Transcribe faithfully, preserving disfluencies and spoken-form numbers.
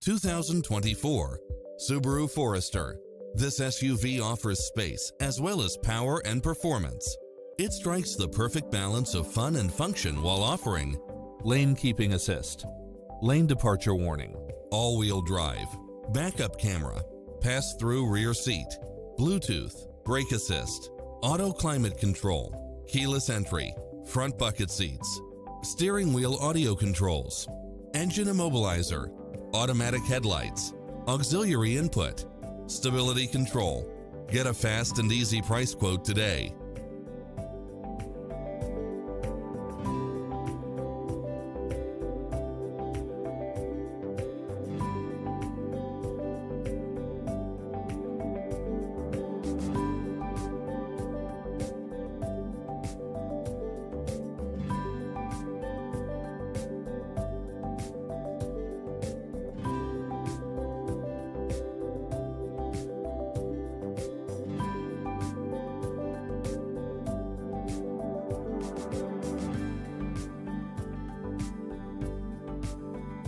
two thousand twenty-four Subaru Forester. This S U V offers space as well as power and performance. It strikes the perfect balance of fun and function while offering lane keeping assist, lane departure warning, all-wheel drive, backup camera, pass-through rear seat, Bluetooth, brake assist, auto climate control, keyless entry, front bucket seats, steering wheel audio controls, engine immobilizer, automatic headlights, auxiliary input, stability control. Get a fast and easy price quote today.